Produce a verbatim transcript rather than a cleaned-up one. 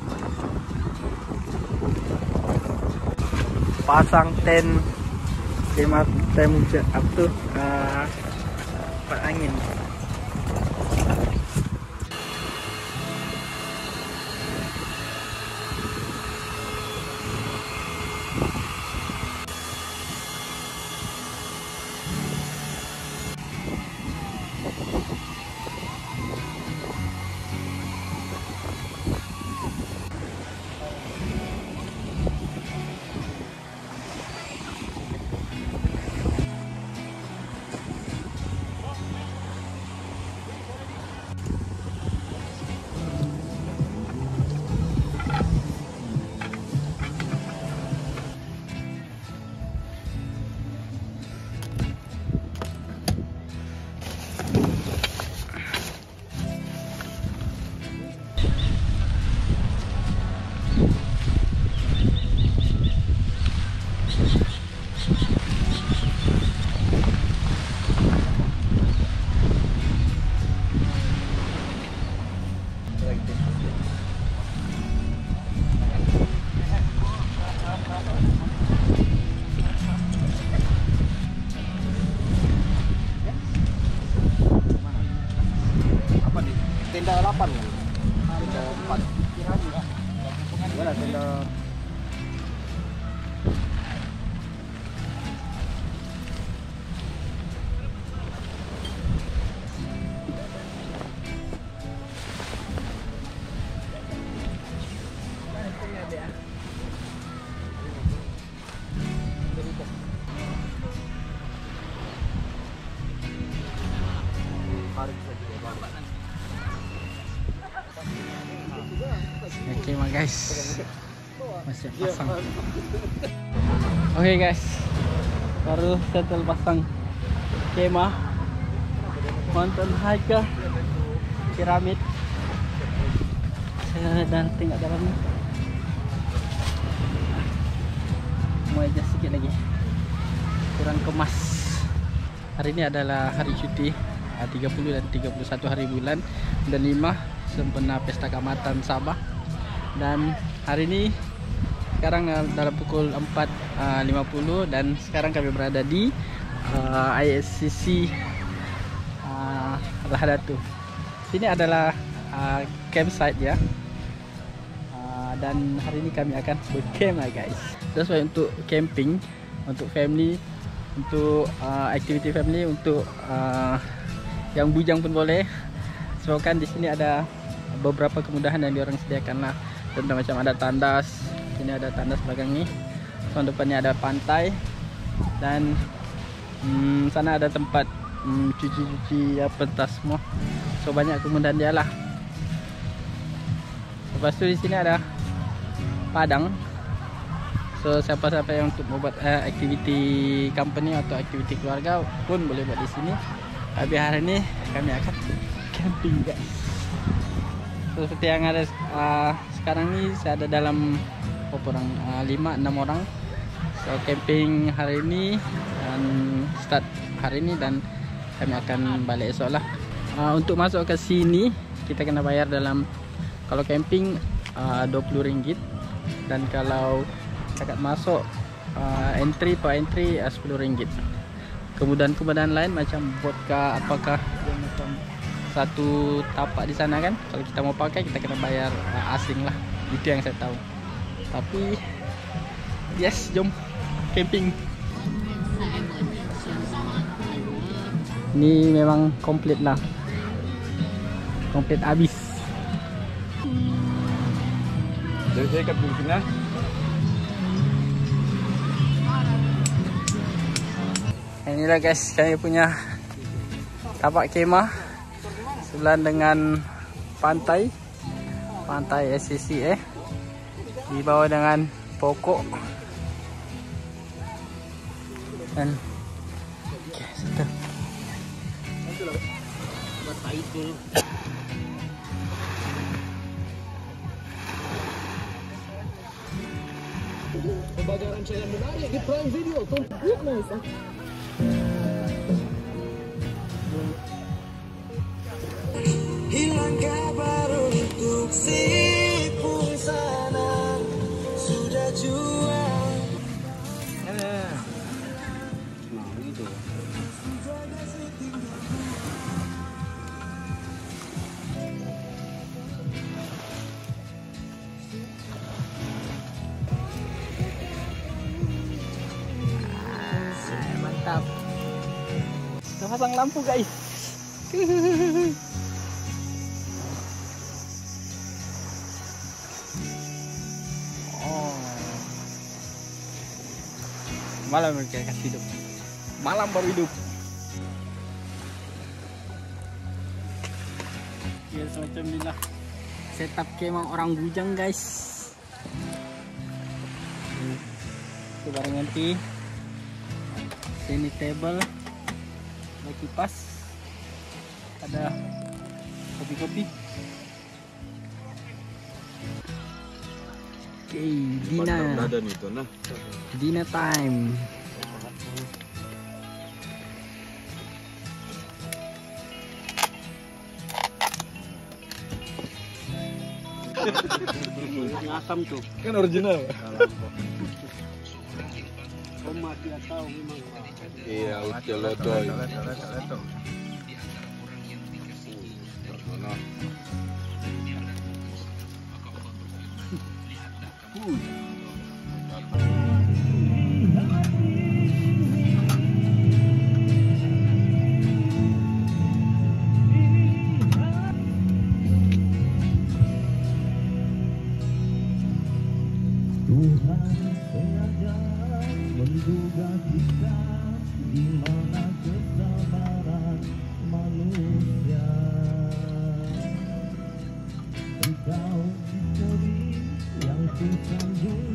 pasang tent lima tem apa tuh uh, angin. Tenda delapan kan? Tenda empat. Mana tenda? Oke okay, guys, masih pasang. Oke okay, guys, baru settle pasang kemah mountain hiker piramid. Saya dan tinggal dalamnya. Mau adjust sedikit lagi, kurang kemas. Hari ini adalah hari cuti tiga puluh dan tiga puluh satu hari bulan dan lima sempena pesta keamatan Sabah. Dan hari ini sekarang dalam pukul empat lima puluh dan sekarang kami berada di uh, I S C C uh, Rahadatu. Sini adalah uh, campsite ya. Uh, dan hari ini kami akan bercamp lah guys. Sesuai untuk camping, untuk family, untuk uh, aktiviti family, untuk uh, yang bujang pun boleh. Sebabkan di sini ada beberapa kemudahan yang diorang sediakan lah. Contoh macam ada tandas, sini ada tandas belakang ni. So depannya ada pantai dan hmm, sana ada tempat cuci-cuci hmm, apa tas semua. So banyak kemudahan dia lah. Lepas tu di sini ada padang. So siapa-siapa yang untuk membuat uh, aktiviti company atau aktiviti keluarga pun boleh buat di sini. Tapi hari ini kami akan camping guys. So, seperti yang ada uh, sekarang ni saya ada dalam berapa orang? Uh, lima enam orang. So camping hari ini dan start hari ini dan kami akan balik esok lah. Uh, untuk masuk ke sini kita kena bayar dalam, kalau camping uh, dua puluh ringgit dan kalau dekat masuk uh, entry per entry uh, sepuluh ringgit. Kemudahan-kemudahan lain macam vodka apakah yang macam satu tapak di sana kan, kalau kita mau pakai kita kena bayar uh, asing lah. Itu yang saya tahu. Tapi yes, jom camping. Ini memang komplit lah, komplit habis. Jadi saya kat Filipina. Inilah guys, kami punya tapak kemah sebelah dengan pantai, pantai S C C eh, di bawah dengan pokok dan okay, sudah. Berbagai rangkaian menarik di Prime Video. Goodness. Hilang kabar untuk si pulsa. pasang lampu guys. Oh. Malam mereka kasih hidup. Malam baru hidup. Ya semacam inilah setup kemah orang bujang guys. Itu barang nanti. Sini table, ada kipas, ada kopi-kopi. Oke, okay, dinner. Dinner time. Asam tuh. Kan original. Oma tidak tahu memang. Iya, udah lodoy. Tuhan sengaja menduga kita di mana kesabaran manusia. Engkau misteri yang ku sanjung